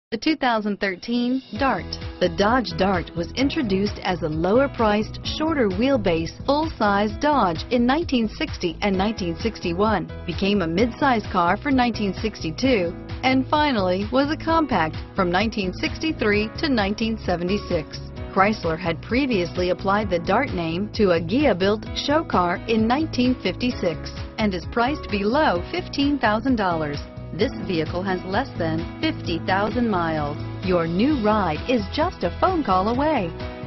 The 2013 Dart. The Dodge Dart was introduced as a lower-priced, shorter wheelbase, full-size Dodge in 1960 and 1961, became a mid-size car for 1962, and finally was a compact from 1963 to 1976. Chrysler had previously applied the Dart name to a Ghia-built show car in 1956 and is priced below $15,000. This vehicle has less than 50,000 miles. Your new ride is just a phone call away.